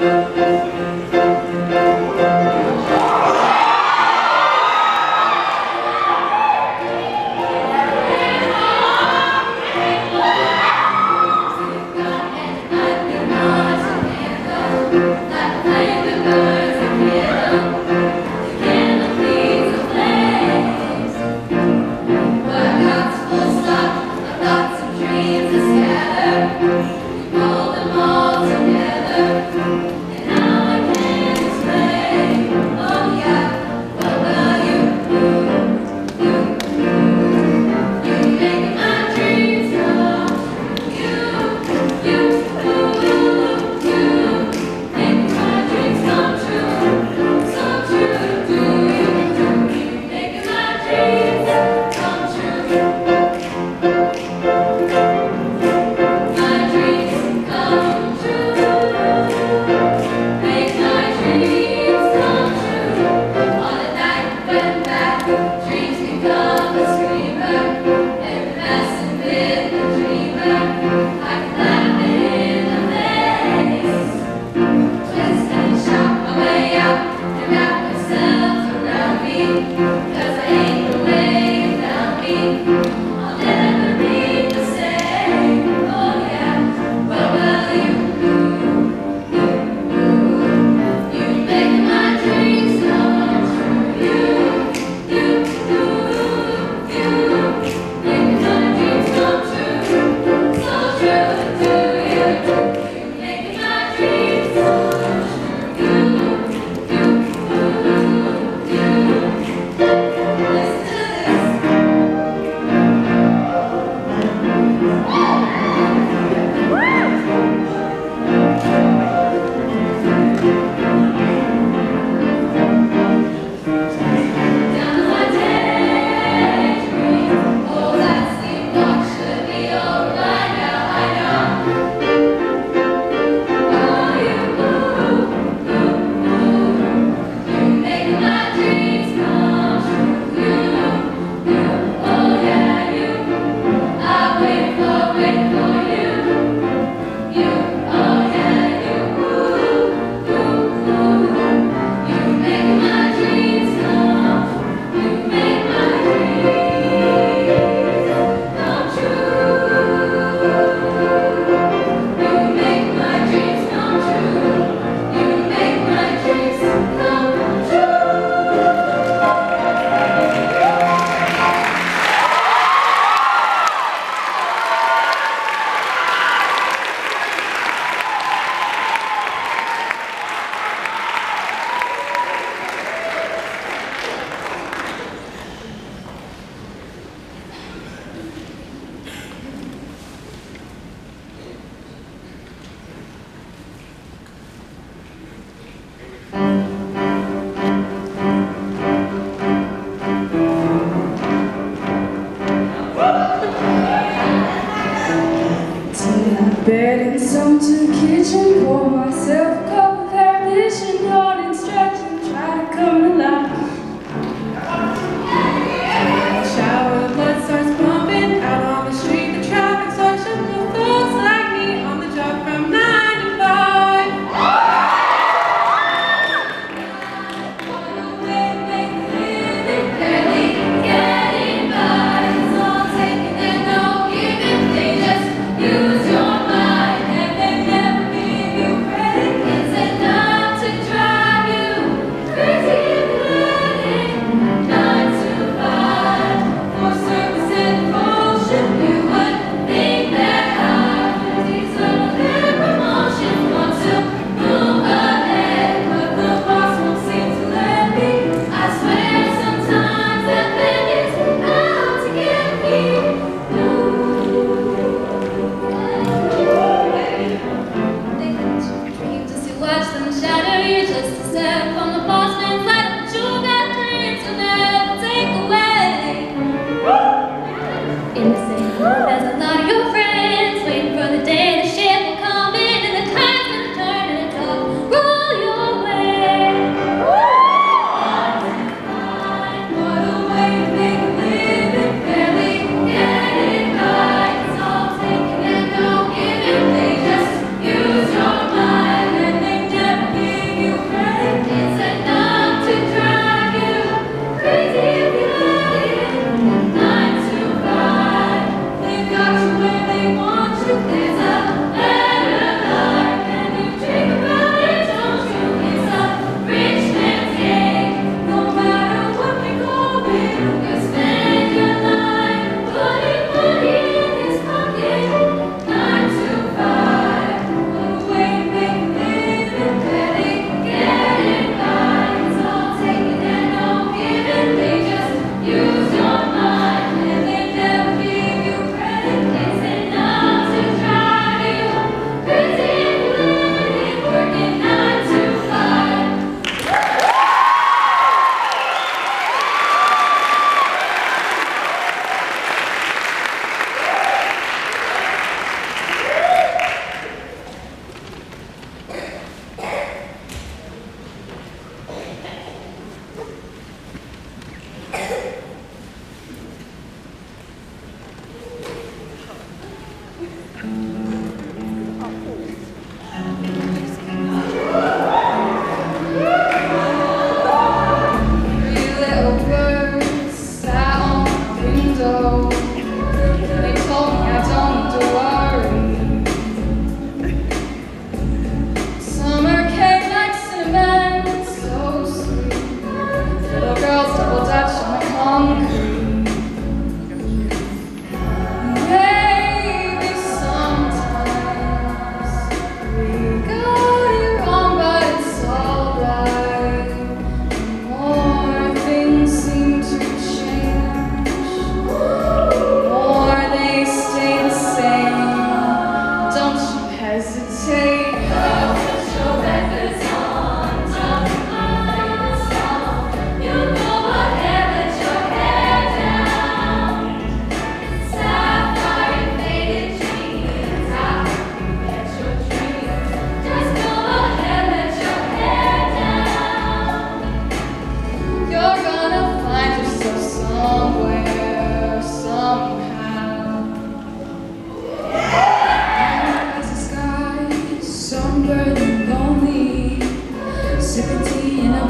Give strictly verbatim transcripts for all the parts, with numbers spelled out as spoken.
Begging some to the kitchen, pour myself a cup of air conditioning, yawning, stretching, try to come to life. Shower, the blood starts pumping, out on the street, the traffic starts shuffling, folks like me on the job from nine to five. What a way to make a living, barely getting by. It's all taking and no giving, they just use your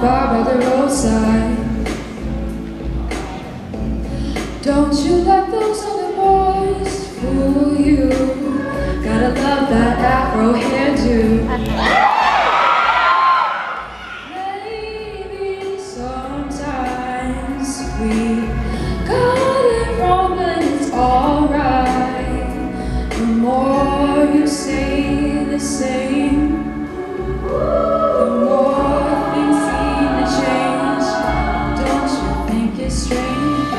bar by the roadside. Don't you let those other boys fool you. Gotta love that afro hairdo. Maybe sometimes we got it wrong, but it's alright. The more you say the same, the more things seem to change. Don't you think it's strange?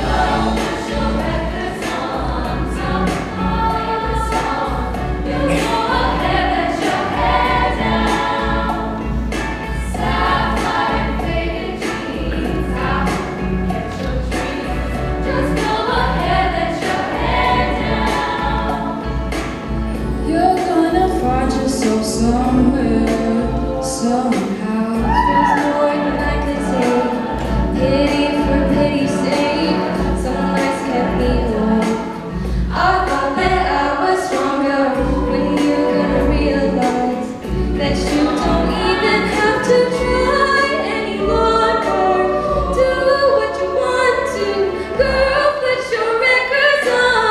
So somewhere, somehow, there's more than I can say. Pity for pity's sake, some nights kept me home. I thought that I was stronger when you couldn't realize that you don't even have to try anymore. Do what you want to, girl, put your records on.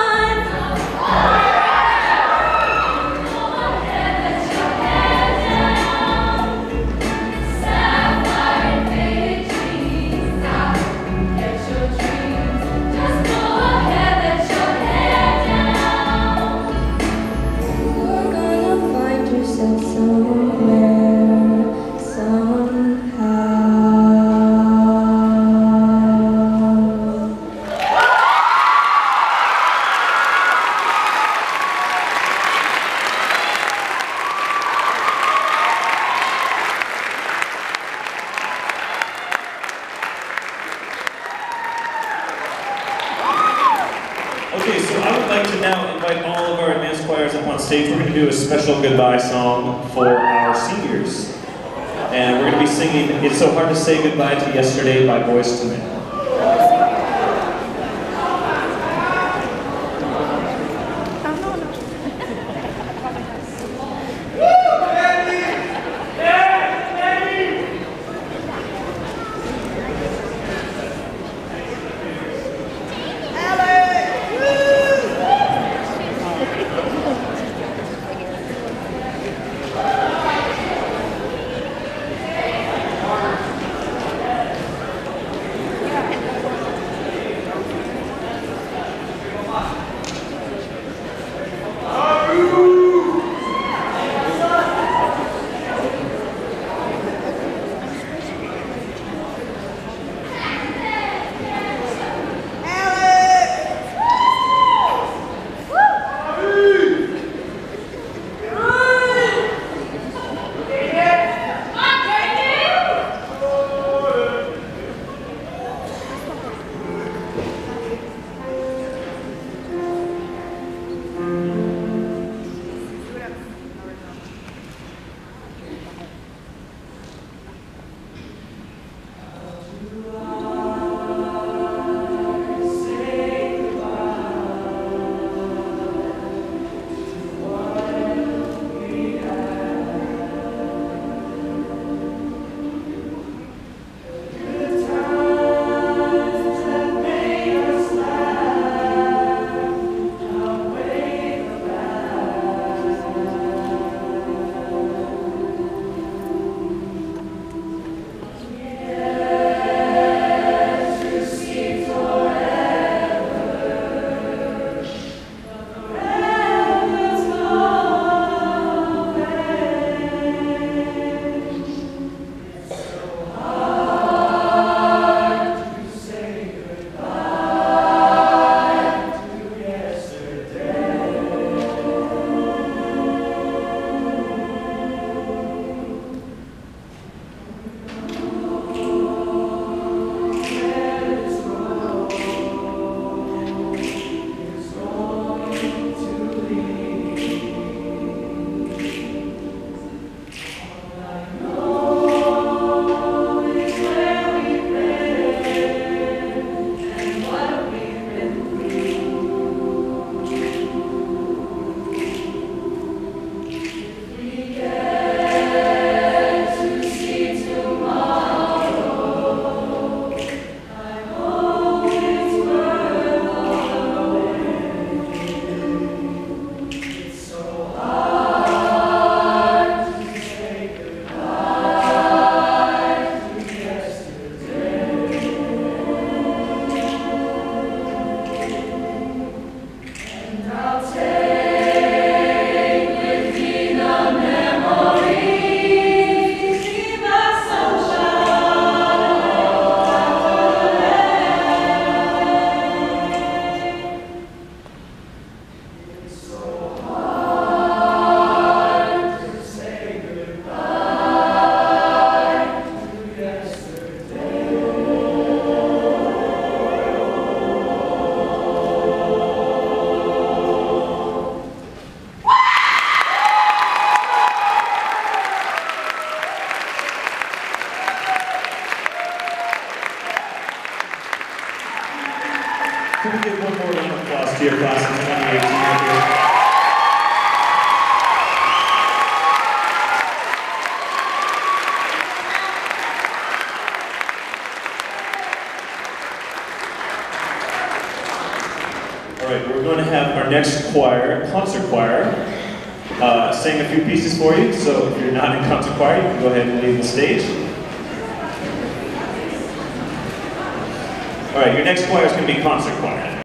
Okay, so I would like to now invite all of our advanced choirs up on stage. We're going to do a special goodbye song for our seniors. And we're going to be singing It's So Hard to Say Goodbye to Yesterday by Boyz two Men. Can we give one more round of applause to your class of twenty eighteen up here? All right, we're going to have our next choir, concert choir, uh, sing a few pieces for you. So if you're not in concert choir, you can go ahead and leave the stage. All right, your next choir is going to be concert choir.